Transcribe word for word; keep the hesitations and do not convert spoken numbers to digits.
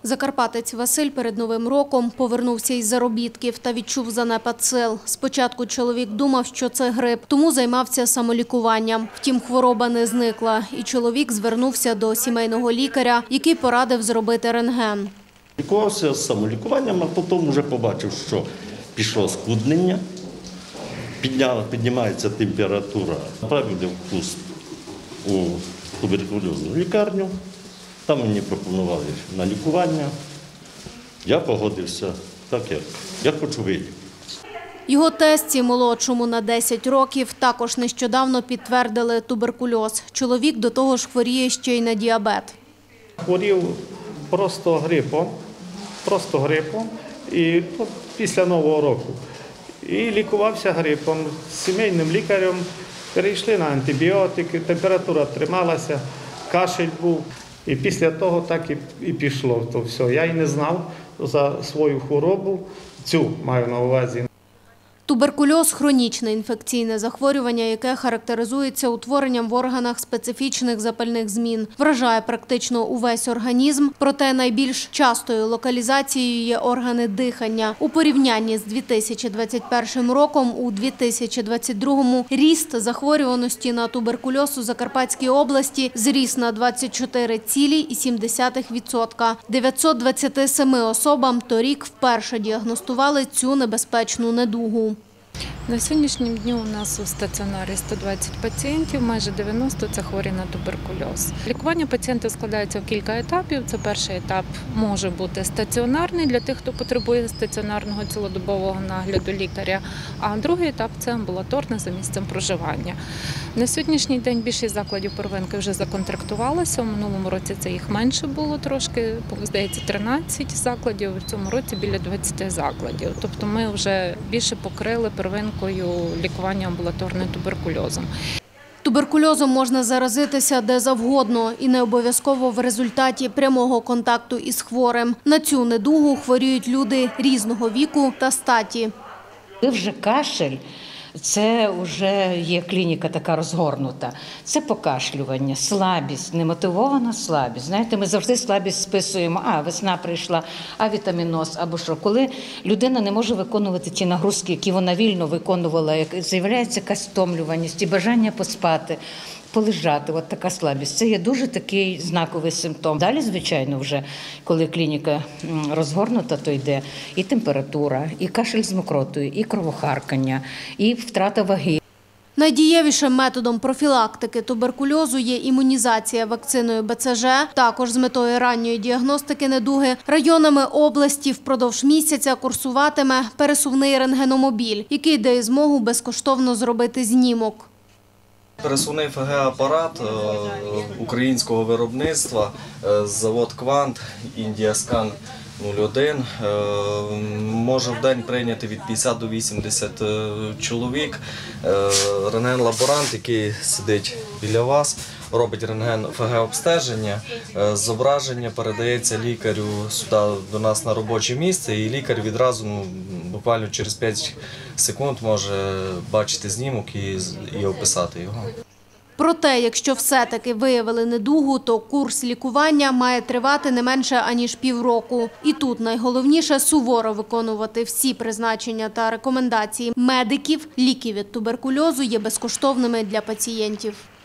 Закарпатець Василь перед Новим роком повернувся із заробітків та відчув занепад сил. Спочатку чоловік думав, що це грип, тому займався самолікуванням. Втім, хвороба не зникла, і чоловік звернувся до сімейного лікаря, який порадив зробити рентген. Лікувався з самолікуванням, а потім вже побачив, що пішло схуднення, піднімається температура. Направили впуск у туберкульозну лікарню. Там мені пропонували на лікування. Я погодився, так як я хочу вилікувати. Його тестці, молодшому на десять років, також нещодавно підтвердили туберкульоз. Чоловік до того ж хворіє ще й на діабет. Хворів просто грипом, просто грипом і після Нового року. І лікувався грипом. З сімейним лікарем перейшли на антибіотики, температура трималася, кашель був. І після того так і пішло. То все. Я й не знав за свою хворобу, цю маю на увазі. Туберкульоз – хронічне інфекційне захворювання, яке характеризується утворенням в органах специфічних запальних змін. Вражає практично увесь організм, проте найбільш частою локалізацією є органи дихання. У порівнянні з дві тисячі двадцять першим роком, у дві тисячі двадцять другому ріст захворюваності на туберкульоз у Закарпатській області зріс на двадцять чотири цілих сім десятих відсотка. дев'ятсот двадцяти семи особам торік вперше діагностували цю небезпечну недугу. На сьогоднішнім дні у нас у стаціонарі сто двадцять пацієнтів, майже дев'яносто – це хворі на туберкульоз. Лікування пацієнтів складається в кілька етапів. Це перший етап може бути стаціонарний для тих, хто потребує стаціонарного цілодобового нагляду лікаря, а другий етап – це амбулаторне за місцем проживання. На сьогоднішній день більшість закладів первинки вже законтрактувалися. У минулому році це їх менше було трошки, здається, тринадцять закладів, в цьому році біля двадцяти закладів. Тобто ми вже більше покрили первинку лікування амбулаторним туберкульозом. Туберкульозом можна заразитися де завгодно і не обов'язково в результаті прямого контакту із хворим. На цю недугу хворіють люди різного віку та статі. Вже кашель. Це вже є клініка така розгорнута. Це покашлювання, слабість, немотивована слабість. Знаєте, ми завжди слабість списуємо, а весна прийшла, а вітаміноз, або що. Коли людина не може виконувати ті нагрузки, які вона вільно виконувала, з'являється якась стомлюваність і бажання поспати, полежати, от така слабість. Це є дуже такий знаковий симптом. Далі, звичайно, вже, коли клініка розгорнута, то йде і температура, і кашель з мокротою, і кровохаркання, і втрата ваги. Найдієвішим методом профілактики туберкульозу є імунізація вакциною Б Ц Ж. Також з метою ранньої діагностики недуги районами області впродовж місяця курсуватиме пересувний рентгеномобіль, який дає змогу безкоштовно зробити знімок. Пересувний Ф Г апарат українського виробництва, завод «Квант», «Індіаскан нуль один», може в день прийняти від п'ятдесят до вісімдесяти чоловік. Рентген-лаборант, який сидить біля вас, робить рентген Ф Г обстеження, зображення передається лікарю сюди до нас на робоче місце, і лікар відразу, ну, буквально через п'ять секунд може бачити знімок і, і описати його. Проте, якщо все-таки виявили недугу, то курс лікування має тривати не менше, аніж півроку. І тут найголовніше – суворо виконувати всі призначення та рекомендації медиків. Ліки від туберкульозу є безкоштовними для пацієнтів.